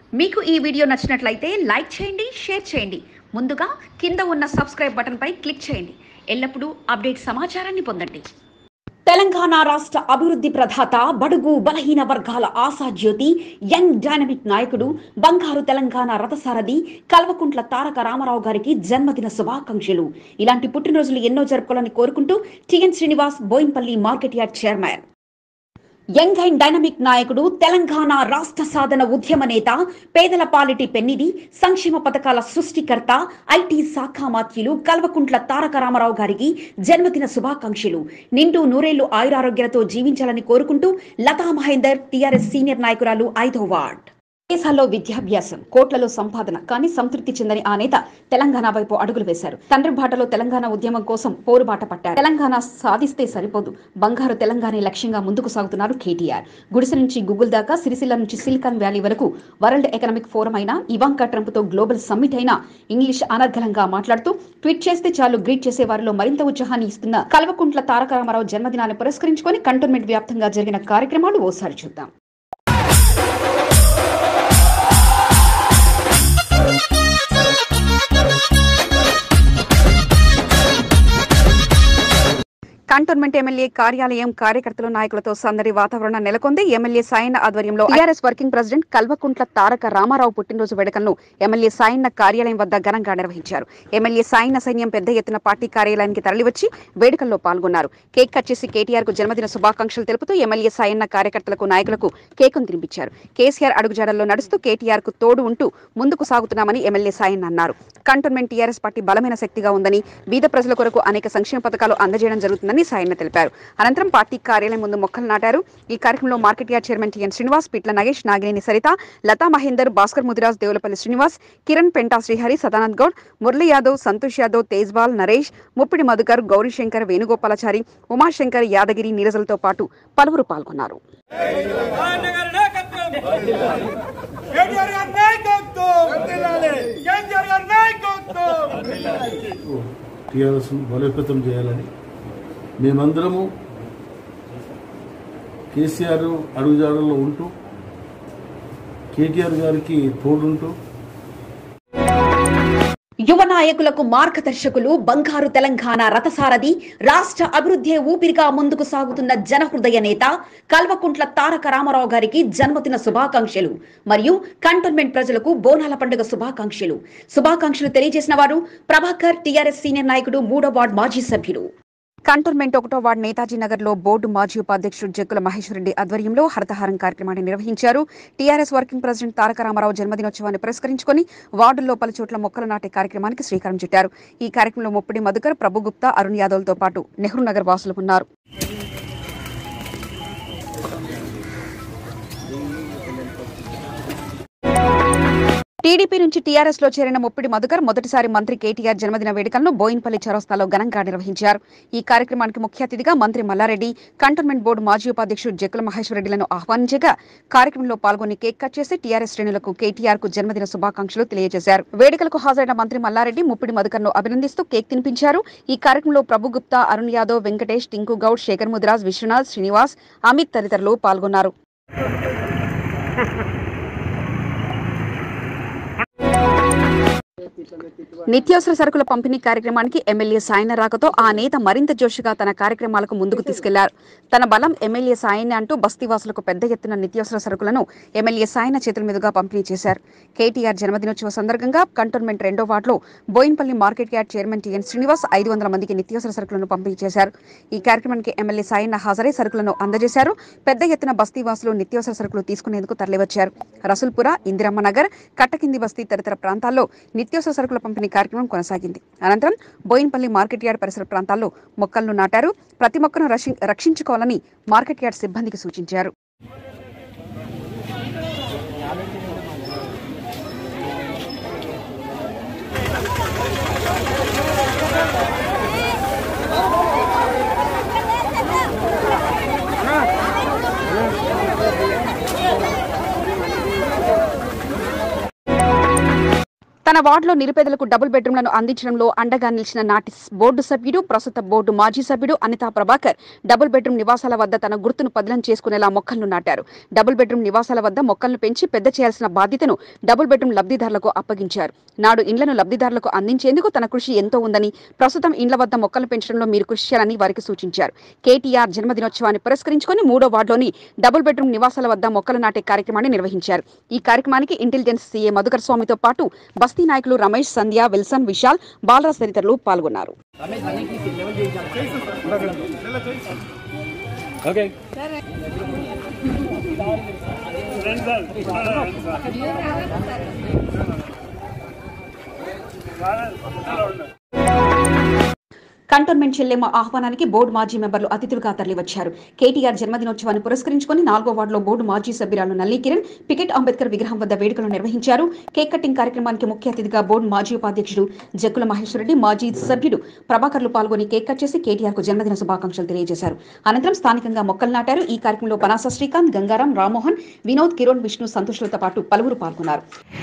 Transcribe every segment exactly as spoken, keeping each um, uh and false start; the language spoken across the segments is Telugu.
మీకు ఈ వీడియో నచ్చినట్లయితే లైక్ చేయండి, షేర్ చేయండి. ముందుగా కింద ఉన్న సబ్స్క్రైబ్ బటన్ పై క్లిక్ చేయండి. ఎల్లప్పుడూ అప్డేట్ సమాచారాన్ని పొందండి. తెలంగాణ రాష్ట్ర అభివృద్ధి ప్రదాత, బడుగు బలహీన వర్గాల ఆశాజ్యోతి, యంగ్ డైనమిక్ నాయకుడు, బంగారు తెలంగాణ రథసారథి కల్వకుంట్ల తారక రామారావు గారికి జన్మదిన శుభాకాంక్షలు. ఇలాంటి పుట్టినరోజులు ఎన్నో జరుపుకోవాలని కోరుకుంటూ TN Srinivas, Bowenpally market yard chairman. Young and dynamic నాయకుడు, తెలంగాణ రాష్ట్ర సాధన ఉద్యమ నేత, పేదల పాలిటి పెన్నిది, సంక్షేమ పథకాల సృష్టికర్త, ఐటీ శాఖ మాత్యులు కల్వకుంట్ల తారక రామారావు గారికి జన్మదిన శుభాకాంక్షలు. నిండు నూరేళ్లు ఆయురారోగ్యాలతో జీవించాలని కోరుకుంటూ లతా మహేందర్, టీఆర్ఎస్ సీనియర్ నాయకురాలు, ఐదో వార్డ్. దేశాల్లో విద్యాభ్యాసం, కోట్లలో సంపాదన, కానీ సంతృప్తి చెందని ఆ నేత తెలంగాణ వైపు అడుగులు వేశారు. తండ్రి బాటలో తెలంగాణ ఉద్యమం కోసం పోరుబాట పట్టారు. తెలంగాణ సాధిస్తే సరిపోదు, బంగారు తెలంగాణ లక్ష్యంగా ముందుకు సాగుతున్నారు కేటీఆర్. గుడిసె నుంచి గూగుల్ దాకా, సిరిసిల్ల నుంచి సిలికాన్ వ్యాలీ వరకు వరల్డ్ ఎకనామిక్ ఫోరం అయినా, ఇవాంకా ట్రంప్ తో గ్లోబల్ సమ్మిట్ అయినా ఇంగ్లీష్ అనర్గళంగా మాట్లాడుతూ ట్వీట్ చేస్తే చాలు గ్రీట్ చేసే వారిలో మరింత ఉత్సాహాన్ని ఇస్తున్న కల్వకుంట్ల తారక రామారావు జన్మదినాన్ని పురస్కరించుకొని కంటోన్మెంట్ వ్యాప్తంగా జరిగిన కార్యక్రమాలు ఓసారి చూద్దాం. కంటోన్మెంట్ ఎమ్మెల్యే కార్యాలయం కార్యకర్తలు, నాయకులతో సందడి వాతావరణం నెలకొంది. ఎమ్మెల్యే సాయన్న ఆధ్వర్యంలో TRS working president Kalvakuntla Taraka Rama Rao పుట్టినరోజు వేడుకలను ఎమ్మెల్యే సాయన్న కార్యాలయం వద్ద ఘనంగా నిర్వహించారు. ఎమ్మెల్యే సాయన్న సైన్యం పెద్ద ఎత్తున పార్టీ కార్యాలయానికి తరలివచ్చి వేడుకల్లో పాల్గొన్నారు. కేక్ కట్ చేసి కేటీఆర్ కు జన్మదిన శుభాకాంక్షలు తెలుపుతూ ఎమ్మెల్యే సాయన్న కార్యకర్తలకు, నాయకులకు కేకును తినిపించారు. కేసీఆర్ అడుగుజాడల్లో నడుస్తూ కేటీఆర్ కు తోడు ఉంటూ ముందుకు సాగుతున్నామని ఎమ్మెల్యే సాయన్న అన్నారు. కంటోన్మెంట్ టీఆర్ఎస్ పార్టీ బలమైన శక్తిగా ఉందని, బీద ప్రజల కొరకు అనేక సంక్షేమ పథకాలు అందజేయడం జరుగుతుందని సాయన్న తెలిపారు. అనంతరం పార్టీ కార్యాలయం ముందు మొక్కలు నాటారు. ఈ కార్యక్రమంలో market yard chairman TN Srinivas, Pitla Nagesh, Nagineni Saritha, Latha Mahender, Bhaskar Mudiraj, Devulapalli Srinivas, Kiran Penta Srihari, Sadanand Goud, Murali Yadav, Santosh Yadav, Tejbal, Naresh, Muppidi Madhukar, Gourishankar, Venugopalachari, Umashankar, Yadagiri, నీరజలతో పాటు పలువురు పాల్గొన్నారు. బలోపేతం చేయాలని మేమందరము కేసీఆర్ అడుగుజాడల్లో ఉంటూ కేటీఆర్ గారికి తోడుంటూ యువ నాయకులకు మార్గదర్శకులు, బంగారు తెలంగాణ రథసారథి, రాష్ట్ర అభివృద్ధి ఊపిరిగా ముందుకు సాగుతున్న జనహృదయ నేత కల్వకుంట్ల తారక రామారావు గారికి జన్మదిన శుభాకాంక్షలు. మరియు కంటోన్మెంట్ ప్రజలకు బోనాల పండుగ శుభాకాంక్షలు. శుభాకాంక్షలు తెలియజేసిన వారు ప్రభాకర్, టీఆర్ఎస్ సీనియర్ నాయకుడు, మూడో వార్డు మాజీ సభ్యులు. కంటోన్మెంట్ ఒకటో వార్డు నేతాజీ నగర్ లో బోర్డు మాజీ ఉపాధ్యక్షుడు జక్కుల మహేశ్వర్ రెడ్డి ఆధ్వర్యంలో హరితహారం కార్యక్రమాన్ని నిర్వహించారు. TRS working president Taraka Rama Rao జన్మదినోత్సవాన్ని పురస్కరించుకుని వార్డుల్లో పలు చోట్ల మొక్కలు నాటే కార్యక్రమానికి శ్రీకారం చుట్టారు. ఈ కార్యక్రమంలో ముప్పిడి మధుకర్, ప్రభుగుప్తా, అరుణ్ యాదవ్లతో పాటు నెహ్రూ నగర్ వాసులు ఉన్నారు. టీడీపీ నుంచి టీఆర్ఎస్ లో చేరిన ముప్పిడి మధుకర్ మొదటిసారి మంత్రి కేటీఆర్ జన్మదిన వేడుకలను బోయిన్పల్లి చౌరస్తాలో ఘనంగా నిర్వహించారు. ఈ కార్యక్రమానికి ముఖ్య అతిథిగా మంత్రి మల్లారెడ్డి, కంటోన్మెంట్ బోర్డు మాజీ ఉపాధ్యక్షుడు జక్కుల మహేశ్వర్ రెడ్డిలను ఆహ్వానించగా కార్యక్రమంలో పాల్గొని కేక్ కట్ చేసి టీఆర్ఎస్ శ్రేణులకు కేటీఆర్ కు జన్మదిన శుభాకాంక్షలు తెలియజేశారు. వేడుకలకు హాజరైన మంత్రి మల్లారెడ్డి ముప్పిడి మధుకర్ ను అభినందిస్తూ కేక్ తినిపించారు. ఈ కార్యక్రమంలో ప్రభుగుప్తా, అరుణ్ యాదవ్, వెంకటేష్, టింకు గౌడ్, శేఖర్ ముదిరాజ్, విశ్వనాథ్, శ్రీనివాస్, అమిత్ తదితరులు పాల్గొన్నారు. నిత్యావసర సరుకుల పంపిణీ కార్యక్రమానికి ఎమ్మెల్యే సాయన్న రాకతో ఆ నేత మరింత జోషుగా తన కార్యక్రమాలకు ముందుకు తీసుకెళ్లారు. తన బలం ఎమ్మెల్యే సాయన్న అంటూ బస్తీవాసులకు పెద్ద ఎత్తున నిత్యావసర సరుకులను ఎమ్మెల్యే సాయన్న చేతుల మీదుగా పంపిణీ చేశారు. కేటీఆర్ జన్మదినోత్సవ సందర్భంగా కంటోన్మెంట్ రెండో వార్డులో Bowenpally market yard chairman TN Srinivas ఐదు వందల మందికి నిత్యావసర సరుకులను పంపిణీ చేశారు. ఈ కార్యక్రమానికి ఎమ్మెల్యే సాయన్న హాజరై సరుకులను అందజేశారు. పెద్ద ఎత్తున బస్తీవాసులు నిత్యావసర సరుకులు తీసుకునేందుకు తరలివచ్చారు. రసూల్పుర, ఇందిరమ్మ నగర్, కట్టకింది బస్తీ తదితర ప్రాంతాల్లో నిత్యావసర సరుకుల పంపిణీ కార్యక్రమం కొనసాగింది. అనంతరం బోయిన్పల్లి మార్కెట్ యార్డ్ పరిసర ప్రాంతాల్లో మొక్కలను నాటారు. ప్రతి మొక్కను రక్షించుకోవాలని మార్కెట్ యార్డ్ సిబ్బందికి సూచించారు. తన వార్డులో నిరుపేదలకు డబుల్ బెడ్రూమ్లను అందించడంలో అండగా నిలిచిన నాటి బోర్డు సభ్యుడు, ప్రస్తుత బోర్డు మాజీ సభ్యుడు అనితా ప్రభాకర్ డబుల్ బెడ్రూమ్ నివాసాల వద్ద తన గుర్తును పదిలం చేసుకునేలా మొక్కలను నాటారు. డబుల్ బెడ్రూమ్ నివాసాల వద్ద మొక్కలను పెంచి పెద్ద చేయాల్సిన బాధ్యతను డబుల్ బెడ్రూమ్ లబ్ధిదారులకు అప్పగించారు. నాడు ఇండ్లను లబ్ధిదారులకు అందించేందుకు తన కృషి ఎంతో ఉందని, ప్రస్తుతం ఇండ్ల వద్ద మొక్కలు పెంచడంలో మీరు కృషి చేయాలని వారికి సూచించారు. కేటీఆర్ జన్మదినోత్సవాన్ని పురస్కరించుకుని మూడో వార్డులోని డబుల్ బెడ్రూమ్ నివాసాల వద్ద మొక్కలు నాటే కార్యక్రమాన్ని నిర్వహించారు. ఈ కార్యక్రమానికి ఇంటెలిజెన్స్ సీఏ మధుకర్ స్వామితో పాటు బస్తీ నాయకులు రమేష్, సంధ్య, విల్సన్, విశాల్, బాలరాజ్ తదితరులు పాల్గొన్నారు. కంటోన్మెంట్ చెల్లెమ్మ ఆహ్వానానికి బోర్డు మాజీ మెంబర్లు అతిథులుగా తరలివచ్చారు. కేటీఆర్ జన్మదినోత్సవాన్ని పురస్కరించుకుని నాలుగో వార్డులో బోర్డు మాజీ సభ్యురాలు నల్లి కిరణ్ పికెట్ అంబేద్కర్ విగ్రహం వద్ద వేడుకలు నిర్వహించారు. కేక్ కటింగ్ కార్యక్రమానికి ముఖ్య అతిథిగా బోర్డు మాజీ ఉపాధ్యక్షుడు జగ్గుల మహేశ్వరరెడ్డి, మాజీ సభ్యుడు ప్రభాకర్లు పాల్గొని కేక్ కట్ చేసి కేటీఆర్ కు జన్మదిన శుభాకాంక్షలు తెలియజేశారు. అనంతరం స్థానికంగా మొక్కలు నాటారు. ఈ కార్యక్రమంలో పనాస శ్రీకాంత్, గంగారాం, రామ్మోహన్, వినోద్, కిరణ్, విష్ణు, సంతోష్లతో పాటు పలువురు పాల్గొన్నారు.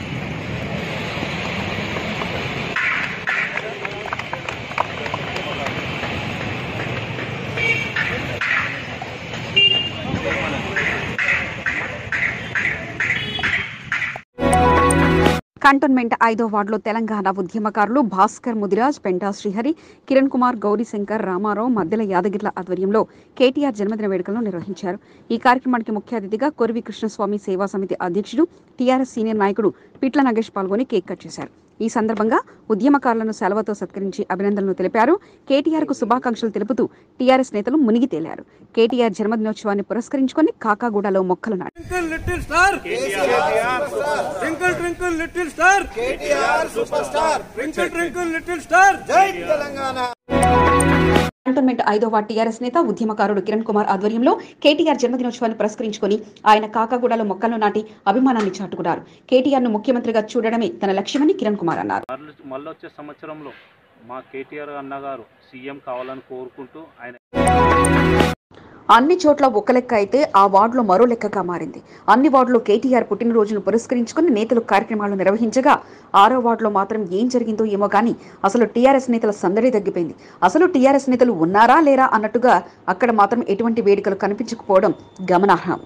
కంటోన్మెంట్ ఐదో వార్డులో తెలంగాణ ఉద్యమకారులు భాస్కర్, ముదిరాజ్, పెంటా శ్రీహరి, కిరణ్ కుమార్, గౌరీశంకర్, రామారావు, మద్దెల యాదగిర్ల ఆధ్వర్యంలో కేటీఆర్ జన్మదిన వేడుకలను నిర్వహించారు. ఈ కార్యక్రమానికి ముఖ్య అతిథిగా కొరివి కృష్ణస్వామి సేవా సమితి అధ్యక్షుడు, టీఆర్ఎస్ సీనియర్ నాయకుడు పిట్ల నగేష్ పాల్గొని కేక్ కట్ చేశారు. ఈ సందర్భంగా ఉద్యమకారులను సెలవుతో సత్కరించి అభినందనలు తెలిపారు. కేటీఆర్ కు శుభాకాంక్షలు తెలుపుతూ టీఆర్ఎస్ నేతలు మునిగి తేలారు. కేటీఆర్ జన్మదినోత్సవాన్ని పురస్కరించుకుని కాకాగూడలో మొక్కలు నాటారు. కంటోన్మెంట్ ఐదో వార్డు టీఆర్ఎస్ నేత ఉద్యమకారుడు కిరణ్ కుమార్ ఆధ్వర్యంలో కేటీఆర్ జన్మదినోత్సవాన్ని పురస్కరించుకుని ఆయన కాకాగూడలో మొక్కలను నాటి అభిమానాన్ని చాటుకున్నారు. కేటీఆర్ ను ముఖ్యమంత్రిగా చూడడమే తన లక్ష్యమని కిరణ్ కుమార్ అన్నారు. మళ్ళొచ్చే సంవత్సరంలో మా కేటీఆర్ అన్నగారు సీఎం కావాలని కోరుకుంటూ ఆయన అన్ని చోట్ల ఒక లెక్క అయితే ఆ వార్డులో మరో లెక్కగా మారింది. అన్ని వార్డులో కేటీఆర్ పుట్టినరోజును పురస్కరించుకుని నేతలు కార్యక్రమాలు నిర్వహించగా ఆరో వార్డులో మాత్రం ఏం జరిగిందో ఏమో కానీ అసలు టీఆర్ఎస్ నేతల సందడి తగ్గిపోయింది. అసలు టీఆర్ఎస్ నేతలు ఉన్నారా లేరా అన్నట్టుగా అక్కడ మాత్రం ఎటువంటి వేడుకలు కనిపించకపోవడం గమనార్హం.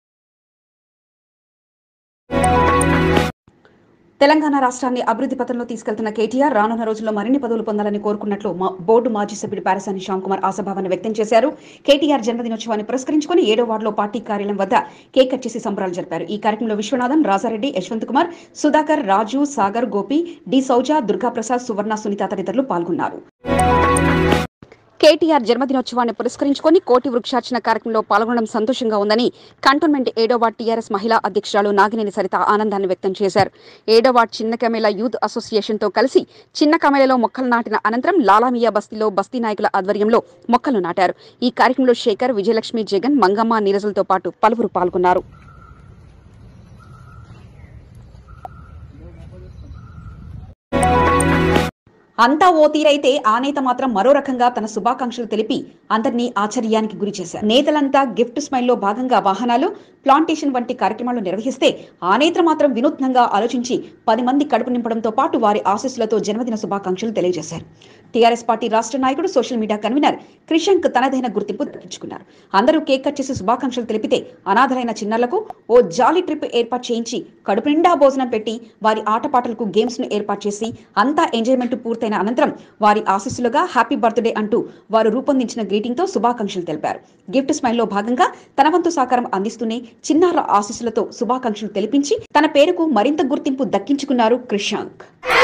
తెలంగాణ రాష్ట్రాన్ని అభివృద్ధి పథంలో తీసుకెళ్తున్న కేటీఆర్ రానున్న రోజుల్లో మరిన్ని పదవులు పొందాలని కోరుకున్నట్లు బోర్డు మాజీ సభ్యుడు పారసాని శ్యామ్ కుమార్ ఆశాభావాన్ని వ్యక్తం చేశారు. కేటీఆర్ జన్మదినోత్సవాన్ని పురస్కరించుకుని ఏడో వార్డులో పార్టీ కార్యాలయం వద్ద కేక్ కట్ చేసి సంబరాలు జరిపారు. ఈ కార్యక్రమంలో విశ్వనాథన్, రాజారెడ్డి, యశ్వంత్ కుమార్, సుధాకర్, రాజు, సాగర్, గోపి, డి సౌజా, దుర్గాప్రసాద్, సువర్ణ, సునీత తదితరులు పాల్గొన్నారు. కేటీఆర్ జన్మదినోత్సవాన్ని పురస్కరించుకుని కోటి వృక్షార్చన కార్యక్రమంలో పాల్గొనడం సంతోషంగా ఉందని కంటోన్మెంట్ ఏడో వార్డు టీఆర్ఎస్ మహిళా అధ్యక్షురాలు నాగినేని సరిత ఆనందాన్ని వ్యక్తం చేశారు. ఏడో వార్డు చిన్న కమేళ యూత్ అసోసియేషన్ తో కలిసి చిన్న కమేళలో మొక్కలు నాటిన అనంతరం లాలామియా బస్తీలో బస్తీ నాయకుల ఆధ్వర్యంలో మొక్కలు నాటారు. ఈ కార్యక్రమంలో శేఖర్, విజయలక్ష్మి, జగన్, మంగమ్మ, నీరజలతో పాటు పలువురు పాల్గొన్నారు. అంతా ఓ తీరైతే ఆ నేత మాత్రం మరో రకంగా తన శుభాకాంక్షలు తెలిపి అందరినీ ఆశ్చర్యానికి గురి చేశారు. నేతలంతా గిఫ్ట్ స్మైల్లో భాగంగా వాహనాలు, ప్లాంటేషన్ వంటి కార్యక్రమాలు నిర్వహిస్తే ఆ నేత మాత్రం వినూత్నంగా ఆలోచించి పది మంది కడుపు నింపడంతో పాటు వారి ఆశీస్సులతో జన్మదిన శుభాకాంక్షలు తెలియజేశారు. టీఆర్ఎస్ పార్టీ రాష్ట్ర నాయకుడు, సోషల్ మీడియా కన్వీనర్ క్రిషంక్ తనదైన గుర్తింపు దక్కించుకున్నారు. అందరూ కేక్ కట్ చేసి శుభాకాంక్షలు తెలిపితే అనాథలైన చిన్నారులకు ఓ జాలీ ట్రిప్ ఏర్పాటు చేయించి కడుపు నిండా భోజనం పెట్టి వారి ఆటపాటలకు గేమ్స్ ను ఏర్పాటు చేసి అంతా ఎంజాయ్మెంట్ పూర్తయిన అనంతరం వారి ఆశీస్సులుగా హ్యాపీ బర్త్డే అంటూ వారు రూపొందించిన గ్రీటింగ్ తో శుభాకాంక్షలు తెలిపారు. గిఫ్ట్ స్మైల్ లో భాగంగా తన వంతు సహకారం అందిస్తూనే చిన్నారుల ఆశీస్సులతో శుభాకాంక్షలు తెలిపించి తన పేరుకు మరింత గుర్తింపు దక్కించుకున్నారు క్రిషాంక్.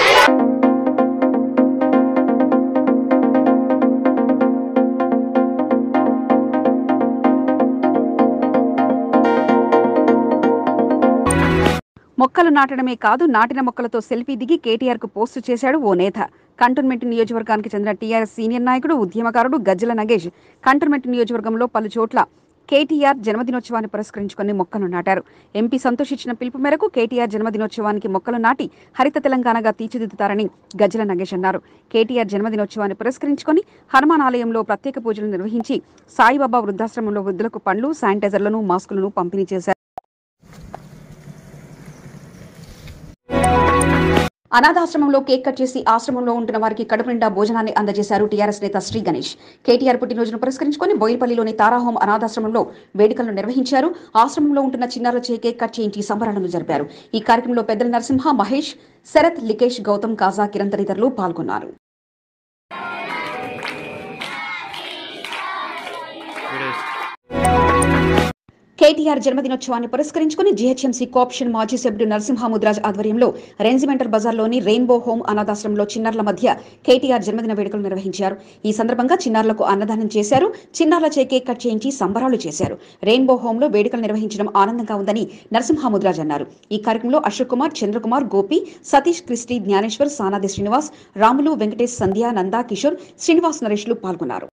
మొక్కలు నాటడమే కాదు, నాటిన మొక్కలతో సెల్ఫీ దిగి కేటీఆర్ కు పోస్టు చేశాడు ఓ నేత. కంటోన్మెంట్ నియోజకవర్గానికి చెందిన టీఆర్ఎస్ సీనియర్ నాయకుడు, ఉద్యమకారుడు గజ్జల నగేష్ కంటోన్మెంట్ నియోజకవర్గంలో పలు చోట్ల కేటీఆర్ జన్మదినోత్సవాన్ని పురస్కరించుకుని మొక్కలు నాటారు. ఎంపీ సంతోష్ ఇచ్చిన పిలుపు మేరకు కేటీఆర్ జన్మదినోత్సవానికి మొక్కలు నాటి హరిత తెలంగాణగా తీర్చిదిద్దుతారని గజ్జల నగేష్ అన్నారు. కేటీఆర్ జన్మదినోత్సవాన్ని పురస్కరించుకుని హనుమాన్ ఆలయంలో ప్రత్యేక పూజలు నిర్వహించి సాయిబాబా వృద్ధాశ్రమంలో వృద్ధులకు పండ్లు, శానిటైజర్లను, మాస్కులను పంపిణీ చేశారు. అనాథాశ్రమంలో కేక్ కట్ చేసి ఆశ్రమంలో ఉంటున్న వారికి కడుపు నిండా భోజనాన్ని అందజేశారు టీఆర్ఎస్ నేత శ్రీ గణేష్. కేటీఆర్ పుట్టినరోజును పురస్కరించుకుని బోయినపల్లిలోని తారాహోం అనాథాశ్రమంలో వేడుకలను నిర్వహించారు. ఆశ్రమంలో ఉంటున్న చిన్నారులచే కేక్ కట్ చేయించి సంబరాలను జరిపారు. ఈ కార్యక్రమంలో పెద్దల నరసింహ, మహేష్, శరత్, లికేష్, గౌతమ్, కాజా, కిరణ్ తదితరులు పాల్గొన్నారు. కేటీఆర్ జన్మదినోత్సవాన్ని పురస్కరించుకుని జీహెచ్ఎంసీ కోఆప్షన్ మాజీ సభ్యుడు నరసింహ ముద్రాజ్ ఆధ్వర్యంలో రెన్జిమెంటల్ బజార్లోని రెయిన్బో హోమ్ అనాథాశ్రమంలో చిన్నారుల మధ్య కేటీఆర్ జన్మదిన వేడుకలు నిర్వహించారు. ఈ సందర్భంగా చిన్నారులకు అన్నదానం చేశారు. చిన్నారులచే కేక్ కట్ చేయించి సంబరాలు చేశారు. రెయిన్బో హోంలో వేడుకలు నిర్వహించడం ఆనందంగా ఉందని నరసింహ ముద్రాజ్ అన్నారు. ఈ కార్యక్రమంలో అశోక్ కుమార్, చంద్రకుమార్, గోపి, సతీష్, క్రిస్టి, జ్ఞానేశ్వర్, సానాది శ్రీనివాస్, రాములు, వెంకటేష్, సంధ్య, నందా, కిషోర్, శ్రీనివాస్, నరేష్లు పాల్గొన్నారు.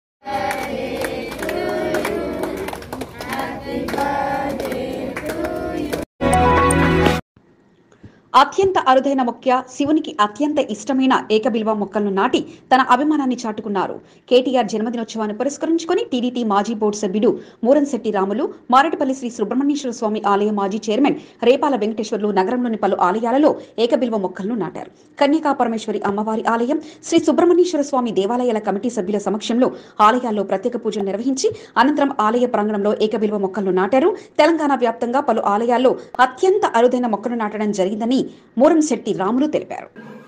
అత్యంత అరుదైన మొక్క, శివునికి అత్యంత ఇష్టమైన ఏకబిల్వ మొక్కలను నాటి తన అభిమానాన్ని చాటుకున్నారు. కేటీఆర్ జన్మదినోత్సవాన్ని పురస్కరించుకుని టీడీటీ మాజీ బోర్డు సభ్యుడు మూరంశెట్టి రాములు, మారేడుపల్లి శ్రీ సుబ్రహ్మణ్యేశ్వర స్వామి ఆలయ మాజీ చైర్మన్ రేపాల వెంకటేశ్వర్లు నగరంలోని పలు ఆలయాలలో ఏకబిల్వ మొక్కలను నాటారు. కన్యకా పరమేశ్వరి అమ్మవారి ఆలయం, శ్రీ సుబ్రహ్మణ్యేశ్వర స్వామి దేవాలయాల కమిటీ సభ్యుల సమక్షంలో ఆలయాల్లో ప్రత్యేక పూజలు నిర్వహించి అనంతరం ఆలయ ప్రాంగణంలో ఏకబిల్వ మొక్కలను నాటారు. తెలంగాణ వ్యాప్తంగా పలు ఆలయాల్లో అత్యంత అరుదైన మొక్కను నాటడం జరిగిందని మూరంశెట్టి రాములు తెలిపారు.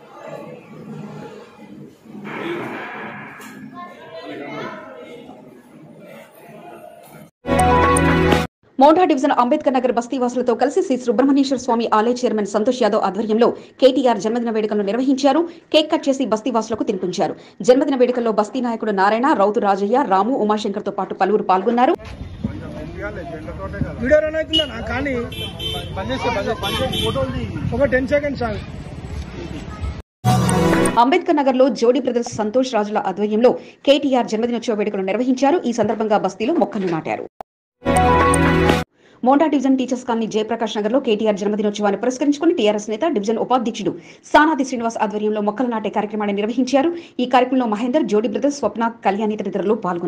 మోండా డివిజన్ అంబేద్కర్ నగర్ బస్తీవాసులతో కలిసి శ్రీ సుబ్రహ్మణ్యేశ్వర స్వామి ఆలయ చైర్మన్ సంతోష్ యాదవ్ ఆధ్వర్యంలో కేటీఆర్ జన్మదిన వేడుకలను నిర్వహించారు. కేక్ కట్ చేసి బస్తీవాసులకు తినిపించారు. జన్మదిన వేడుకల్లో బస్తీ నాయకుడు నారాయణ, రౌతు రాజయ్య, రాము, ఉమాశంకర్ తో పాటు పలువురు పాల్గొన్నారు. అంబేద్కర్ నగర్ లో జోడీ బ్రదర్స్ సంతోష్ రాజుల ఆధ్వర్యంలో కేటీఆర్ జన్మదినోత్సవ వేడుకలు నిర్వహించారు. ఈ సందర్భంగా బస్తీలో మొక్కలు నాటారు. Monda division teachers colony Jayaprakash Nagar లో కేటీఆర్ జన్మదినోత్సవాన్ని పురస్కరించుకుని టీఆర్ఎస్ నేత డివిజన్ ఉపాధ్యక్షుడు సానాది శ్రీనివాస్ ఆధ్వర్యంలో మొక్కలు నాటే కార్యక్రమాన్ని నిర్వహించారు. ఈ కార్యక్రమంలో మహేందర్, జోడీ బ్రదర్స్, స్వప్న, కళ్యాణి తదితరులు పాల్గొన్నారు.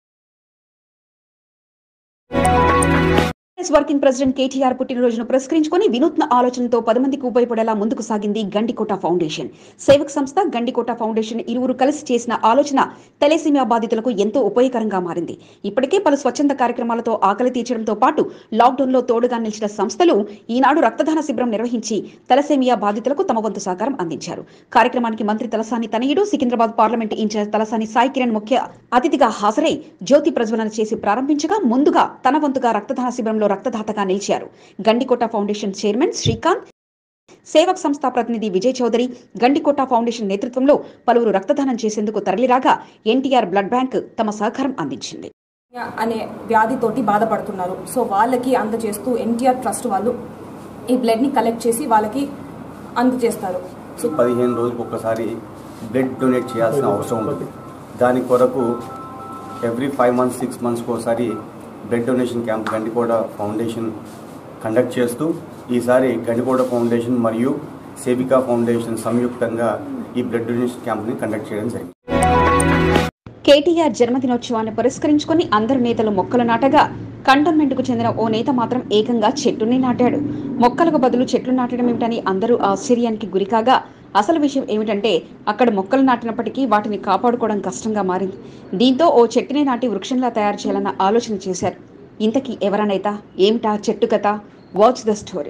వర్కింగ్ ప్రెసిడెంట్ కేటీఆర్ పుట్టినరోజును పురస్కరించుకుని వినూత్న ఆలోచనతో పది మందికి ఉపయోగపడేలా ముందుకు సాగింది గండికోట ఫౌండేషన్. సేవక్ సంస్థ గండికోట ఫౌండేషన్ ఇరువురు కలిసి చేసిన ఆలోచన తలసేమియా బాధితులకు ఎంతో ఉపయోగకరంగా మారింది. ఇప్పటికే పలు స్వచ్ఛంద కార్యక్రమాలతో ఆకలి తీర్చడంతో పాటు లాక్డౌన్ లో తోడుగా నిలిచిన సంస్థలు ఈనాడు రక్తదాన శిబిరం నిర్వహించి తలసేమియా బాధితులకు తమ వంతు సహకారం అందించారు. కార్యక్రమానికి మంత్రి తలసాని తనయుడు, సికింద్రాబాద్ పార్లమెంట్ ఇన్ఛార్జ్ తలసాని సాయి కిరణ్ ముఖ్య అతిథిగా హాజరై జ్యోతి ప్రజ్వలన చేసి ప్రారంభించగా ముందుగా తన వంతుగా రక్తదాన శిబిరంలో రక్తదాతగా నిలిచారు. గండికోట ఫౌండేషన్ చైర్మన్ శ్రీకాంత్, సేవక్ సంస్థ ప్రతినిధి విజయ్ చౌదరి, గండికోట ఫౌండేషన్ నేతృత్వంలో పలువురు రక్తదానం చేసేందుకు తరలిరాగా ఎన్టీఆర్ బ్లడ్ బ్యాంక్ తమ సహకారం అందించింది. అనే వ్యాధితోటి బాధపడుతున్నారు. సో వాళ్ళకి అందజేస్తూ ఎన్టీఆర్ ట్రస్ట్ వాళ్ళు ఈ బ్లడ్ ని కలెక్ట్ చేసి వాళ్ళకి అందజేస్తారు. సో పదిహేను రోజులకు ఒకసారి బ్లడ్ డొనేట్ చేయాల్సిన అవసరం ఉంటుంది. దాని కొరకు ఎవ్రీ ఫైవ్ మంత్స్ సిక్స్ మంత్స్కి ఒకసారి blood donation camp Gandikota foundation conduct చేస్తూ ఈసారి గండికోట ఫౌండేషన్ మరియు సేవికా ఫౌండేషన్ సంయుక్తంగా ఈ బ్లడ్ డొనేషన్ క్యాంప్ని కండక్ట్ చేయడం జరిగింది. కేటీఆర్ జన్మదినోత్సవాన్ని పురస్కరించుకుని అందరు నేతలు మొక్కలు నాటగా కంటోన్మెంట్ కు చెందిన ఓ నేత మాత్రం ఏకంగా చెట్టుని నాటాడు. మొక్కలకు బదులు చెట్లు నాటడం ఏమిటని అందరూ ఆశ్చర్యానికి గురికాగా అసలు విషయం ఏమిటంటే అక్కడ మొక్కలు నాటినప్పటికీ వాటిని కాపాడుకోవడం కష్టంగా మారింది. దీంతో ఓ చెట్టుని నాటి వృక్షంలా తయారు చేయాలన్న ఆలోచన చేశారు. ఇంతకీ ఎవరనైతా ఏమిటా చెట్టు కథ? Watch the story.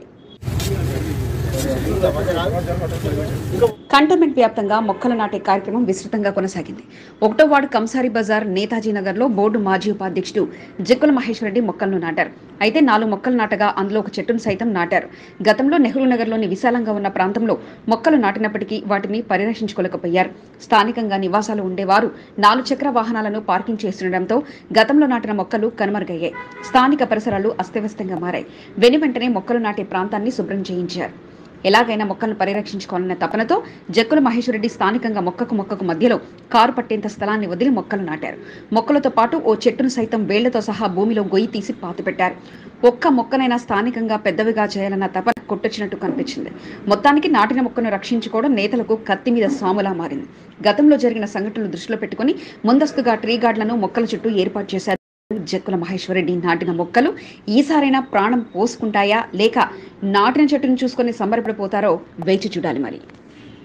కంటోన్మెంట్ వ్యాప్తంగా మొక్కలు నాటే కార్యక్రమం విస్తృతంగా కొనసాగింది. ఒకటో వార్డు కంసారి బజార్ నేతాజీ నగర్ లో బోర్డు మాజీ ఉపాధ్యక్షుడు జక్కుల మహేశ్వర్ రెడ్డి మొక్కలను నాటారు. అయితే నాలుగు మొక్కలు నాటగా అందులో ఒక చెట్టును సైతం నాటారు. గతంలో నెహ్రూ నగర్ లోని విశాలంగా ఉన్న ప్రాంతంలో మొక్కలు నాటినప్పటికీ వాటిని పరిరక్షించుకోలేకపోయారు. స్థానికంగా నివాసాలు ఉండేవారు నాలుగు చక్ర వాహనాలను పార్కింగ్ చేస్తుండటంతో గతంలో నాటిన మొక్కలు కనుమరుగయ్యాయి. స్థానిక పరిసరాలు అస్తవ్యస్తంగా మారాయి. వెను వెంటనే మొక్కలు నాటే ప్రాంతాన్ని శుభ్రం చేయించారు. ఎలాగైనా మొక్కలను పరిరక్షించుకోవాలన్న తపనతో జక్కుల మహేశ్వరరెడ్డి స్థానికంగా మొక్కకు మొక్కకు మధ్యలో కారు పట్టేంత స్థలాన్ని వదిలి మొక్కలు నాటారు. మొక్కలతో పాటు ఓ చెట్టును సైతం వేళ్లతో సహా భూమిలో గొయ్యి తీసి పాతిపెట్టారు. ఒక్క మొక్కనైనా స్థానికంగా పెద్దవిగా చేయాలన్న తపన కొట్టొచ్చినట్టు కనిపించింది. మొత్తానికి నాటిన మొక్కను రక్షించుకోవడం నేతలకు కత్తి మీద సాములా మారింది. గతంలో జరిగిన సంఘటనలు దృష్టిలో పెట్టుకుని ముందస్తుగా ట్రీ గార్డులను మొక్కల చుట్టూ ఏర్పాటు చేశారు. జక్కుల మహేశ్వరరెడ్డి నాటిన మొక్కలు ఈసారైనా ప్రాణం పోసుకుంటాయా లేక నాటిన చెట్టును చూసుకుని సంబరపడిపోతారో వేచి చూడాలి మరి.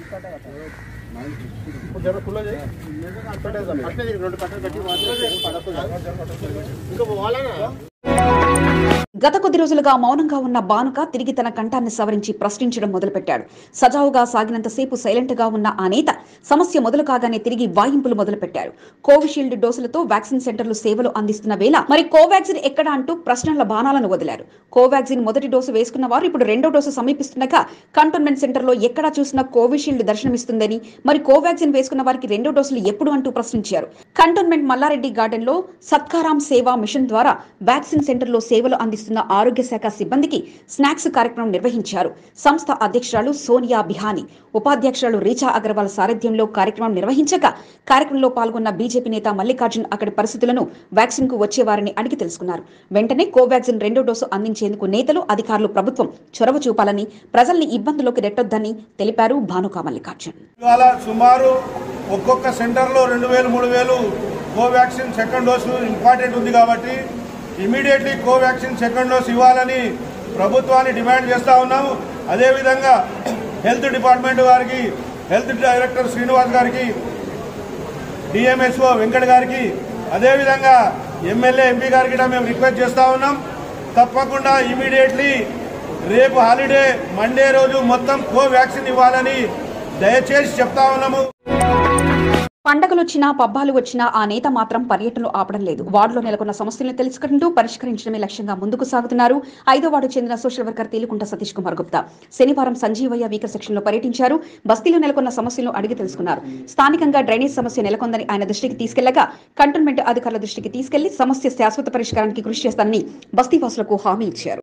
గత కొద్ది రోజులుగా మౌనంగా ఉన్న బానుక తిరిగి తన కంఠాన్ని సవరించి ప్రశ్నించడం మొదలుపెట్టాడు. సజావుగా సాగినంతసేపు సైలెంట్ గా ఉన్న ఆ నేత సమస్య మొదలు కాగానే తిరిగి వాయింపులు మొదలుపెట్టారు. కోవిషీల్డ్ డోసులతో వ్యాక్సిన్ సెంటర్లు సేవలు అందిస్తున్న వేళ మరి కోవాక్సిన్ ఎక్కడ అంటూ ప్రశ్నల బాణాలను వదిలారు. కోవాక్సిన్ మొదటి డోసు వేసుకున్న వారు ఇప్పుడు రెండో డోసు సమీపిస్తుండగా కంటోన్మెంట్ సెంటర్లో ఎక్కడా చూసినా కోవిషీల్డ్ దర్శనమిస్తుందని, మరి కోవాక్సిన్ వేసుకున్న వారికి రెండో డోసులు ఎప్పుడు అంటూ ప్రశ్నించారు. కంటోన్మెంట్ మల్లారెడ్డి గార్డెన్ లో సత్కారాం సేవా మిషన్ ద్వారా వ్యాక్సిన్ సెంటర్లో సేవలు అందిస్తున్న ఆరోగ్య శాఖ సిబ్బందికి స్నాక్స్ కార్యక్రమం నిర్వహించారు. సంస్థ అధ్యక్షురాలు సోనియా బిహానీ, ఉపాధ్యక్షురాలు రీచా అగర్వాల్ సారథ్యంలో కార్యక్రమం నిర్వహించగా కార్యక్రమంలో పాల్గొన్న బీజేపీ నేత మల్లికార్జున్ అక్కడి పరిస్థితులను వ్యాక్సిన్ కు వచ్చేవారిని అడిగి తెలుసుకున్నారు. వెంటనే కోవాక్సిన్ రెండో డోసు అందించేందుకు నేతలు, అధికారులు ప్రభుత్వం చొరవ చూపాలని, ప్రజల్ని ఇబ్బందుల్లోకి నెట్టొద్దని తెలిపారు భానుకా మల్లికార్జున్. సుమారు ఒక్కొక్క సెంటర్లో రెండు వేలు మూడు వేలు కోవాక్సిన్ సెకండ్ డోసు ఇంపార్టెంట్ ఉంది కాబట్టి ఇమీడియట్లీ కోవాక్సిన్ సెకండ్ డోస్ ఇవ్వాలని ప్రభుత్వాన్ని డిమాండ్ చేస్తూ ఉన్నాము. అదేవిధంగా హెల్త్ డిపార్ట్మెంట్ వారికి, హెల్త్ డైరెక్టర్ శ్రీనివాస్ గారికి, డిఎంఎస్ఓ వెంకట్ గారికి, అదేవిధంగా ఎమ్మెల్యే ఎంపీ గారికి కూడా మేము రిక్వెస్ట్ చేస్తూ ఉన్నాం. తప్పకుండా ఇమీడియట్లీ రేపు హాలిడే మండే రోజు మొత్తం కోవాక్సిన్ ఇవ్వాలని దయచేసి చెప్తా ఉన్నాము. పండగలు వచ్చినా పబ్బాలు వచ్చినా ఆ నేత మాత్రం పర్యటనలు ఆపడం లేదు. వార్డులో నెలకొన్న సమస్యలను తెలుసుకుంటూ పరిష్కరించడమే లక్ష్యంగా ముందుకు సాగుతున్నారు. ఐదో వార్డు చెందిన సోషల్ వర్కర్ తేలుకుంట సతీష్ కుమార్ గుప్తా శనివారం సంజీవయ్య వీకర్ సెక్షన్ లో పర్యటించారు. బస్తీలో నెలకొన్న సమస్యలను అడిగి తెలుసుకున్నారు. స్థానికంగా డ్రైనేజ్ సమస్య నెలకొందని ఆయన దృష్టికి తీసుకెళ్లగా కంటోన్మెంట్ అధికారుల దృష్టికి తీసుకెళ్లి సమస్య శాశ్వత పరిష్కారానికి కృషి చేస్తానని బస్తీవాసులకు హామీ ఇచ్చారు.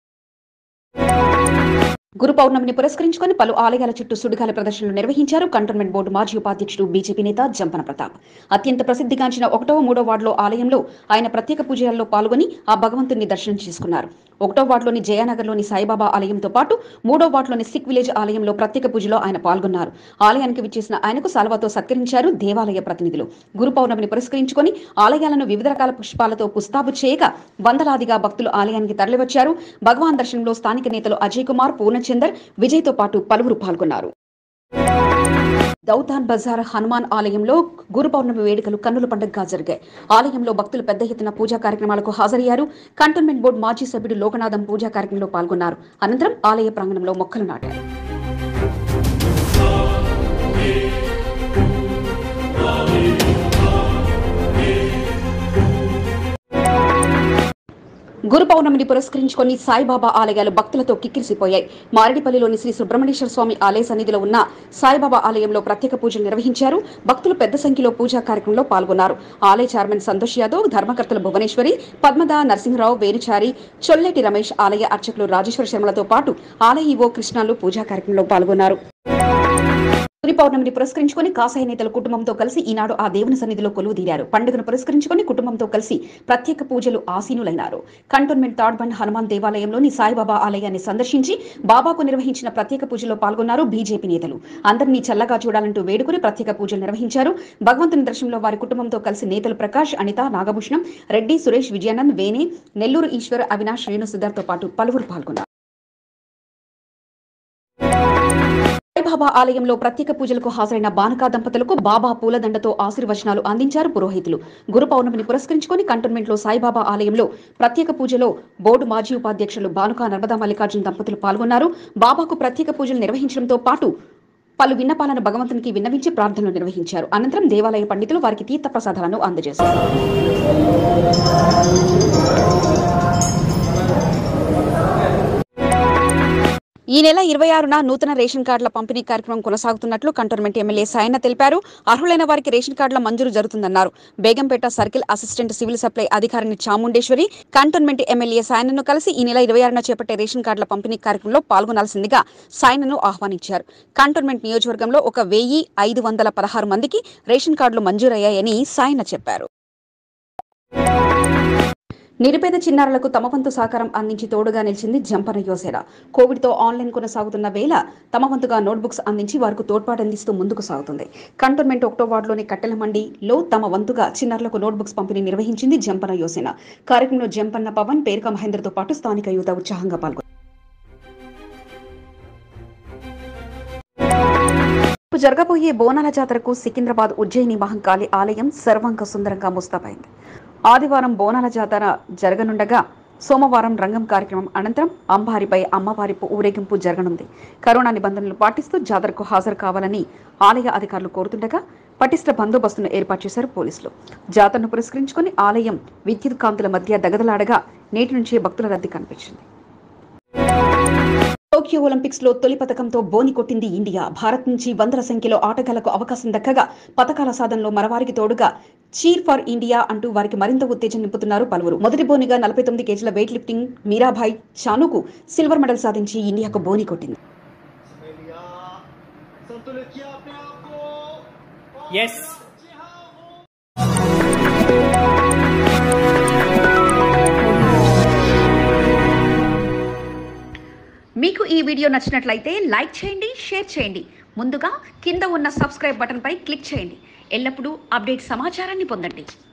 గురు పౌర్ణమిని పురస్కరించుకుని పలు ఆలయాల చుట్టూ సుడిగాలి ప్రదర్శనలు నిర్వహించారు. కంటోన్మెంట్ బోర్డు మాజీ ఉపాధ్యక్షుడు బీజేపీ నేత జంపన ప్రతాప్ అత్యంత ప్రసిద్ధిగాంచిన ఒకటో మూడో వార్డులో ఆలయంలో ఆయన ప్రత్యేక పూజల్లో పాల్గొని ఆ భగవంతుని దర్శనం చేసుకున్నారు. ఒకటో వార్డులోని జయానగర్లోని సాయిబాబా ఆలయంతో పాటు మూడో వార్డులోని సిక్ విలేజ్ ఆలయంలో ప్రత్యేక పూజలో ఆయన పాల్గొన్నారు. ఆలయానికి విచ్చేసిన ఆయనకు సాల్వాతో సత్కరించారు దేవాలయ ప్రతినిధులు. గురు పౌర్ణమిని పురస్కరించుకుని ఆలయాలను వివిధ రకాల పుష్పాలతో పుస్తాబు చేయగా వందలాదిగా భక్తులు ఆలయానికి తరలివచ్చారు. భగవాన్ దర్శనంలో స్థానిక నేతలు అజయ్ కుమార్, పూర్ణచందర్, విజయ్ తో పాటు పలువురు పాల్గొన్నారు. దౌతాన్ బజార్ హనుమాన్ ఆలయంలో గురు పౌర్ణమి వేడుకలు కన్నుల పండుగగా జరిగాయి. ఆలయంలో భక్తులు పెద్ద ఎత్తున పూజా కార్యక్రమాలకు హాజరయ్యారు. కంటోన్మెంట్ బోర్డు మాజీ సభ్యుడు లోకనాథం పూజా కార్యక్రమంలో పాల్గొన్నారు. అనంతరం ఆలయ ప్రాంగణంలో మొక్కలు నాటారు. గురు పౌర్ణమిని పురస్కరించుకుని సాయిబాబా ఆలయాలు భక్తులతో కిక్కిరిసిపోయాయి. మారేడుపల్లిలోని శ్రీ సుబ్రహ్మణ్యేశ్వర స్వామి ఆలయ సన్నిధిలో ఉన్న సాయిబాబా ఆలయంలో ప్రత్యేక పూజలు నిర్వహించారు. భక్తులు పెద్ద సంఖ్యలో పూజా కార్యక్రమంలో పాల్గొన్నారు. ఆలయ చైర్మన్ సంతోష్ యాదవ్, ధర్మకర్తలు భువనేశ్వరి, పద్మద, నరసింహరావు, వేణుచారి, చొల్లెటి రమేష్, ఆలయ అర్చకులు రాజేశ్వర శర్మలతో పాటు ఆలయ ఈవో కృష్ణాలు పూజా కార్యక్రమంలో పాల్గొన్నారు. గురు పౌర్ణమిని పురస్కరించుకుని కాసాయి నేతలు కుటుంబంతో కలిసి ఈనాడు ఆ దేవుని సన్నిధిలో కొలువు తీరారు. పండుగను పురస్కరించుకుని కుటుంబంతో కలిసి ప్రత్యేక పూజలు ఆసీనులైనారు. కంటోన్మెంట్ తాడ్బండ్ హనుమాన్ దేవాలయంలోని సాయిబాబా ఆలయాన్ని సందర్శించి బాబాకు నిర్వహించిన ప్రత్యేక పూజలో పాల్గొన్నారు బీజేపీ నేతలు. అందరినీ చల్లగా చూడాలంటూ వేడుకుని ప్రత్యేక పూజలు నిర్వహించారు. భగవంతుని దర్శనంలో వారి కుటుంబంతో కలిసి నేతలు ప్రకాష్, అనిత, నాగభూషణం, రెడ్డి, సురేష్, విజయానంద్, వేణి, నెల్లూరు ఈశ్వర్, అవినాష్, రేణు సిద్ధార్థ్ తో పాటు పలువురు పాల్గొన్నారు. సాయిబాబా ఆలయంలో ప్రత్యేక పూజలకు హాజరైన బానకా దంపతులకు బాబా పూలదండతో ఆశీర్వచనాలు అందించారు పురోహితులు. గురు పౌర్ణమిని పురస్కరించుకుని కంటోన్మెంట్ లో సాయిబాబా ఆలయంలో ప్రత్యేక పూజలో బోర్డు మాజీ ఉపాధ్యక్షులు బానుకా నర్మదా మల్లికార్జున్ దంపతులు పాల్గొన్నారు. బాబాకు ప్రత్యేక పూజలు నిర్వహించడంతో పాటు పలు విన్నపాలను భగవంతునికి విన్నవించి ప్రార్థనలు నిర్వహించారు. అనంతరం దేవాలయ పండితులు వారికి తీర్థ ప్రసాదాలను అందజేశారు. ఈ నెల ఇరవై ఆరున నూతన రేషన్ కార్డుల పంపిణీ కార్యక్రమం కొనసాగుతున్నట్లు కంటోన్మెంట్ ఎమ్మెల్యే సాయన్న తెలిపారు. అర్హులైన వారికి రేషన్ కార్డుల మంజూరు జరుగుతుందన్నారు. Begumpet circle assistant civil supply అధికారిని చాముండేశ్వరి కంటోన్మెంట్ ఎమ్మెల్యే సాయన్నను కలిసి ఈ నెల ఇరవై ఆరున చేపట్టే రేషన్ కార్డుల పంపిణీ కార్యక్రమంలో పాల్గొనాల్సిందిగా సాయన్నను ఆహ్వానించారు. కంటోన్మెంట్ నియోజకవర్గంలో ఒక వెయ్యి ఐదు వందల పదహారు మందికి రేషన్ కార్డులు మంజూరయ్యాయని సాయన్న చెప్పారు. నిరుపేద చిన్నారులకు తమ వంతు సహకారం అందించి తోడుగా నిలిచింది జంపన యోసేన. కోవిడ్ తో ఆన్లైన్ కొనసాగుతున్న వేళ తమ వంతుగా నోట్బుక్స్ అందించి వారికి తోడ్పాటు అందిస్తూ ముందుకు సాగుతుంది. కంటోన్మెంట్ ఒకటో వార్డులోని కట్టెల మండిలో తమ వంతుగా చిన్నారులకు నోట్బుక్స్ పంపిణీ నిర్వహించింది జంపన యోసేన. కార్యక్రమంలో జంపన్న పవన్, పేరుక మహేందర్తో పాటు స్థానిక యువత ఉత్సాహంగా పాల్గొన్నారు. జరగబోయే బోనాల జాతరకు సికింద్రాబాద్ ఉజ్జయిని మహంకాళి ఆలయం సర్వాంగ సుందరంగా ముస్తాబైంది. ఆదివారం బోనాల జాతర జరగనుండగా సోమవారం రంగం కార్యక్రమం అనంతరం అంబారిపై అమ్మవారి ఊరేగింపు జరగనుంది. కరోనా నిబంధనలు పాటిస్తూ జాతరకు హాజరు కావాలని ఆలయ అధికారులు కోరుతుండగా పటిష్ట బందోబస్తును ఏర్పాటు చేశారు పోలీసులు. జాతరను పురస్కరించుకుని ఆలయం విద్యుత్ కాంతుల మధ్య దగదలాడగా నేటి నుంచే భక్తుల రద్దీ కనిపించింది. టోక్యో ఒలింపిక్స్ లో తొలి పథకంతో బోని కొట్టింది ఇండియా. భారత్ నుంచి వందల సంఖ్యలో ఆటగాళ్లకు అవకాశం దక్కగా పథకాల సాధనలో మరవారికి తోడుగా చీర్ ఫర్ ఇండియా అంటూ వారికి మరింత ఉత్తేజం నింపుతున్నారు పలువురు. మొదటి బోనిగా నలభై తొమ్మిది కేజీల వెయిట్ లిఫ్టింగ్ మీరాభాయ్ చానుకు సిల్వర్ మెడల్ సాధించి ఇండియాకు బోని కొట్టింది. మీకు ఈ వీడియో నచ్చినట్లయితే లైక్ చేయండి, షేర్ చేయండి. ముందుగా కింద ఉన్న సబ్స్క్రైబ్ బటన్పై క్లిక్ చేయండి. ఎల్లప్పుడూ అప్డేట్ సమాచారాన్ని పొందండి.